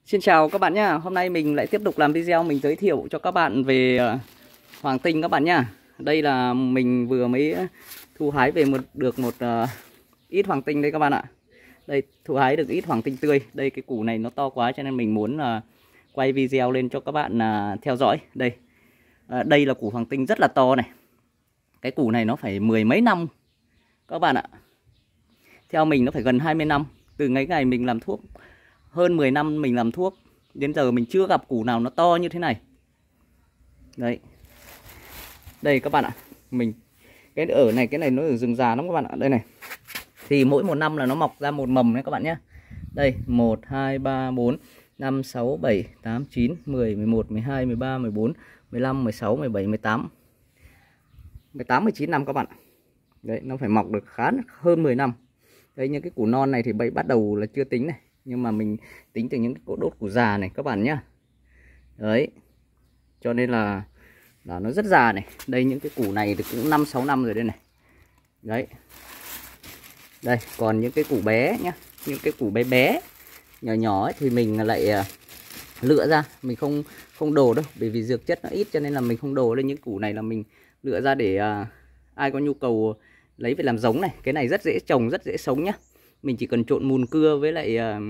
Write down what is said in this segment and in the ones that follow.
Xin chào các bạn nhá. Hôm nay mình lại tiếp tục làm video mình giới thiệu cho các bạn về hoàng tinh các bạn nhá. Đây là mình vừa mới thu hái về được một ít hoàng tinh đây các bạn ạ. Đây, thu hái được ít hoàng tinh tươi. Đây cái củ này nó to quá cho nên mình muốn quay video lên cho các bạn theo dõi. Đây. Đây là củ hoàng tinh rất là to này. Cái củ này nó phải mười mấy năm các bạn ạ. Theo mình nó phải gần 20 năm. Từ ngày mình làm thuốc, hơn 10 năm mình làm thuốc, đến giờ mình chưa gặp củ nào nó to như thế này. Đấy. Đây các bạn ạ. Cái này nó ở rừng già lắm các bạn ạ. Đây này. Thì mỗi một năm là nó mọc ra một mầm đấy các bạn nhé. Đây, 1 2 3 4 5 6 7 8 9 10 11 12 13 14 15 16 17 18 19 năm các bạn ạ. Đấy, nó phải mọc được khá hơn 10 năm. Đây, những cái củ non này thì bắt đầu là chưa tính này, nhưng mà mình tính từ những cái đốt củ già này các bạn nhá. Đấy. Cho nên là nó rất già này. Đây, những cái củ này thì cũng 5-6 năm rồi đây này. Đấy. Đây, còn những cái củ bé nhá, những cái củ bé bé nhỏ nhỏ ấy, thì mình lại lựa ra, mình không đồ đâu, bởi vì dược chất nó ít cho nên là mình không đồ. Lên những củ này là mình lựa ra để ai có nhu cầu lấy về làm giống này. Cái này rất dễ trồng, rất dễ sống nhá. Mình chỉ cần trộn mùn cưa với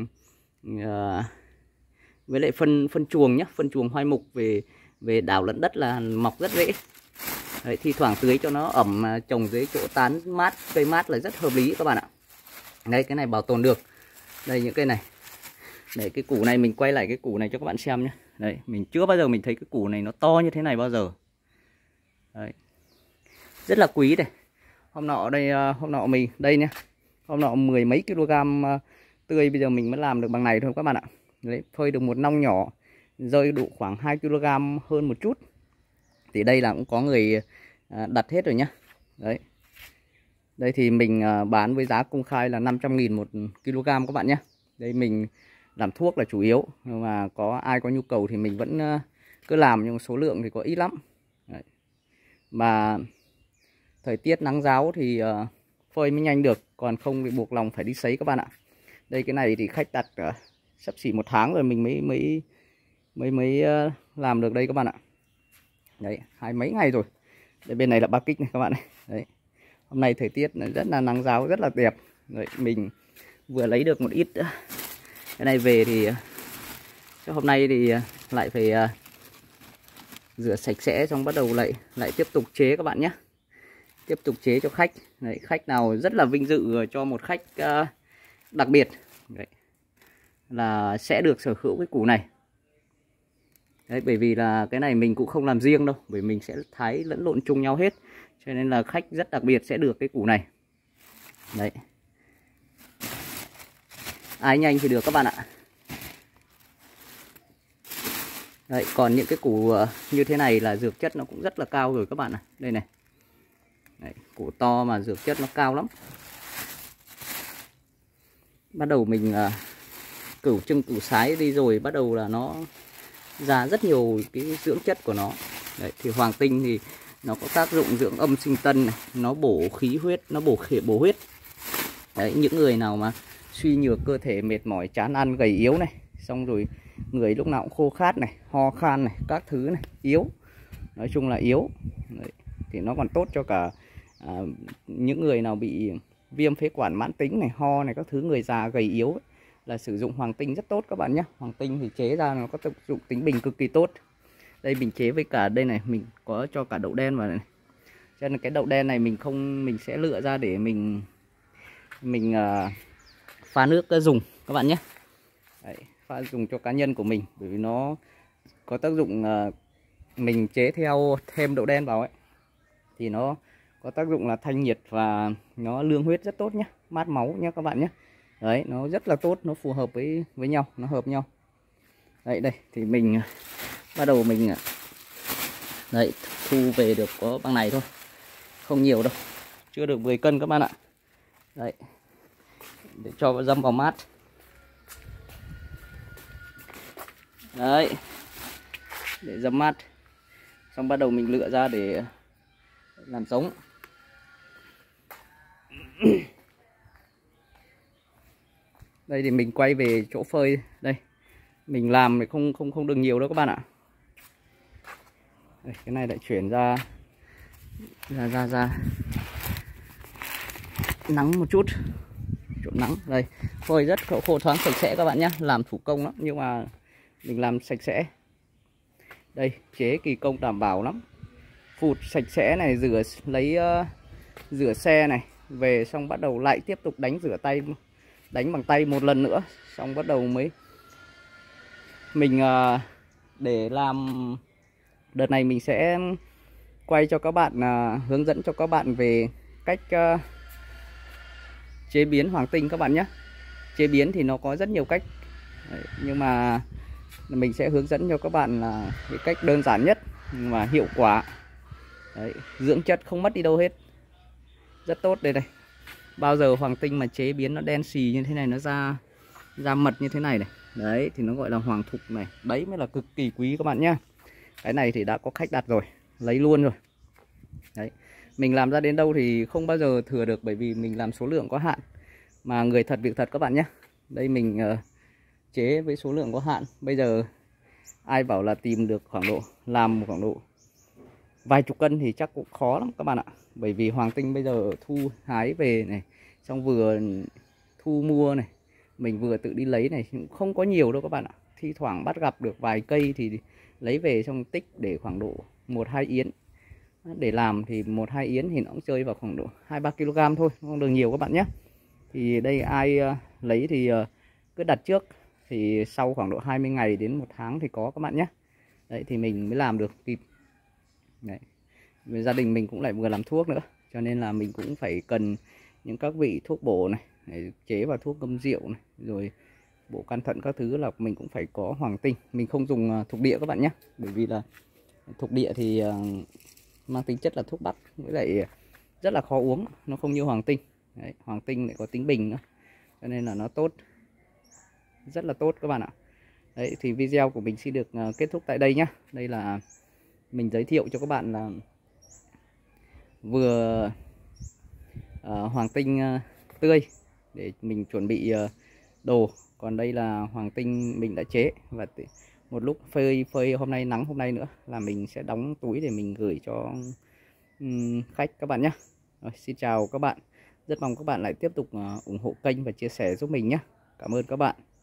lại phân chuồng nhá, phân chuồng hoai mục về đào lẫn đất là mọc rất dễ. Đấy, thi thoảng tưới cho nó ẩm, trồng dưới chỗ tán mát, cây mát là rất hợp lý các bạn ạ. Đây, cái này bảo tồn được. Đây, những cây này. Đấy, cái củ này mình quay lại cái củ này cho các bạn xem nhé. Đấy, mình chưa bao giờ mình thấy cái củ này nó to như thế này bao giờ. Đấy. Rất là quý này. Hôm nọ mình đây nhá. Hôm nọ mười mấy kg tươi, bây giờ mình mới làm được bằng này thôi các bạn ạ. Đấy, phơi được một nong nhỏ, rơi độ khoảng 2 kg hơn một chút. Thì đây là cũng có người đặt hết rồi nhá. Đấy. Đây thì mình bán với giá công khai là 500.000 một kg các bạn nhé. Đây mình làm thuốc là chủ yếu, nhưng mà ai có nhu cầu thì mình vẫn cứ làm, nhưng số lượng thì có ít lắm. Đấy. Mà thời tiết nắng ráo thì phơi mới nhanh được, còn không thì buộc lòng phải đi sấy các bạn ạ. Đây, cái này thì khách đặt sắp xỉ 1 tháng rồi mình mới làm được đây các bạn ạ. Đấy, 20 mấy ngày rồi. Đây, bên này là ba kích này các bạn này. Đấy. Hôm nay thời tiết rất là nắng ráo, rất là đẹp. Đấy, mình vừa lấy được một ít cái này về thì hôm nay thì lại phải rửa sạch sẽ, xong bắt đầu lại tiếp tục chế các bạn nhé. Tiếp tục chế cho khách. Đấy, khách nào rất là vinh dự cho một khách đặc biệt. Đấy, là sẽ được sở hữu cái củ này. Đấy, bởi vì là cái này mình cũng không làm riêng đâu, bởi mình sẽ thái lẫn lộn chung nhau hết, cho nên là khách rất đặc biệt sẽ được cái củ này. Đấy, ai nhanh thì được các bạn ạ. Đấy, còn những cái củ như thế này là dược chất nó cũng rất là cao rồi các bạn ạ. Đây này. Đấy, củ to mà dược chất nó cao lắm. Bắt đầu mình cửu trưng củ sái đi rồi, bắt đầu là nó ra rất nhiều cái dưỡng chất của nó. Đấy, thì hoàng tinh thì nó có tác dụng dưỡng âm sinh tân này, nó bổ khí huyết, nó bổ huyết. Đấy, những người nào mà suy nhược cơ thể, mệt mỏi, chán ăn, gầy yếu này, xong rồi người lúc nào cũng khô khát này, ho khan này, các thứ này, yếu, nói chung là yếu. Đấy, thì nó còn tốt cho cả những người nào bị viêm phế quản mãn tính này, ho này, các thứ, người già gầy yếu ấy, là sử dụng hoàng tinh rất tốt các bạn nhé. Hoàng tinh thì chế ra nó có tác dụng tính bình cực kỳ tốt. Đây, mình chế với cả đây này, mình có cho cả đậu đen vào này. Cho nên cái đậu đen này mình sẽ lựa ra để mình pha nước dùng các bạn nhé. Đấy, pha dùng cho cá nhân của mình, bởi vì nó có tác dụng, mình chế thêm đậu đen vào ấy thì nó có tác dụng là thanh nhiệt và nó lương huyết rất tốt nhé, mát máu nhé các bạn nhé. Đấy, nó rất là tốt, nó phù hợp với nhau, nó hợp nhau. Đấy, đây thì mình bắt đầu mình đấy, thu về được có bằng này thôi, không nhiều đâu, chưa được 10 cân các bạn ạ. Đấy, để cho dâm vào mát. Đấy, để dâm mát, xong bắt đầu mình lựa ra để làm giống. Đây thì mình quay về chỗ phơi đây. Mình làm thì không được nhiều đâu các bạn ạ. Đây, cái này lại chuyển ra nắng một chút, chỗ nắng đây, phơi rất khô thoáng sạch sẽ các bạn nhé. Làm thủ công lắm nhưng mà mình làm sạch sẽ. Đây, chế kỳ công đảm bảo lắm. Phụt sạch sẽ này, rửa xe này, về xong bắt đầu lại tiếp tục đánh bằng tay một lần nữa, xong bắt đầu mới mình để làm. Đợt này mình sẽ quay cho các bạn, hướng dẫn cho các bạn về cách chế biến hoàng tinh các bạn nhé. Chế biến thì nó có rất nhiều cách. Đấy, nhưng mà mình sẽ hướng dẫn cho các bạn là cái cách đơn giản nhất mà hiệu quả. Đấy, dưỡng chất không mất đi đâu hết, rất tốt. Đây này, bao giờ hoàng tinh mà chế biến nó đen xì như thế này, nó ra mật như thế này này, đấy thì nó gọi là hoàng thục này. Đấy mới là cực kỳ quý các bạn nhá. Cái này thì đã có khách đặt rồi, lấy luôn rồi. Đấy, mình làm ra đến đâu thì không bao giờ thừa được, bởi vì mình làm số lượng có hạn, mà người thật việc thật các bạn nhé. Đây mình chế với số lượng có hạn. Bây giờ ai bảo là tìm được làm khoảng độ vài chục cân thì chắc cũng khó lắm các bạn ạ. Bởi vì hoàng tinh bây giờ thu hái về này, xong vừa thu mua này, mình vừa tự đi lấy này, không có nhiều đâu các bạn ạ. Thi thoảng bắt gặp được vài cây thì lấy về xong tích để khoảng độ 1-2 yến. Để làm thì 1-2 yến thì nó cũng chơi vào khoảng độ 2-3 kg thôi, không được nhiều các bạn nhé. Thì đây ai lấy thì cứ đặt trước, thì sau khoảng độ 20 ngày đến 1 tháng thì có các bạn nhé. Đấy thì mình mới làm được kịp. Đấy, gia đình mình cũng lại vừa làm thuốc nữa, cho nên là mình cũng phải cần những các vị thuốc bổ này, để chế vào thuốc ngâm rượu này, rồi bổ can thận các thứ là mình cũng phải có hoàng tinh. Mình không dùng thục địa các bạn nhé, bởi vì là thục địa thì mang tính chất là thuốc bắc, với lại rất là khó uống, nó không như hoàng tinh. Đấy, hoàng tinh lại có tính bình nữa, cho nên là nó tốt, rất là tốt các bạn ạ. Đấy thì video của mình xin được kết thúc tại đây nhé. Đây là mình giới thiệu cho các bạn là vừa hoàng tinh tươi để mình chuẩn bị đồ. Còn đây là hoàng tinh mình đã chế, và một lúc phơi hôm nay, nắng hôm nay nữa là mình sẽ đóng túi để mình gửi cho khách các bạn nhé. Rồi, xin chào các bạn, rất mong các bạn lại tiếp tục ủng hộ kênh và chia sẻ giúp mình nhé. Cảm ơn các bạn.